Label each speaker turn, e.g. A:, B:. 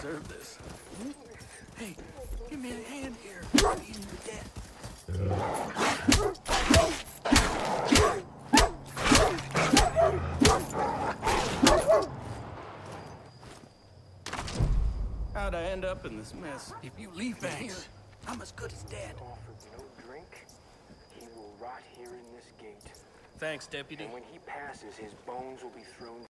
A: deserve this. Hey, give me a hand here. Being dead. How'd I end up in this mess? If you leave me here, I'm as good as dead.
B: Offered no drink, he will rot here in this gate.
A: Thanks, Deputy.
B: And when he passes, his bones will be thrown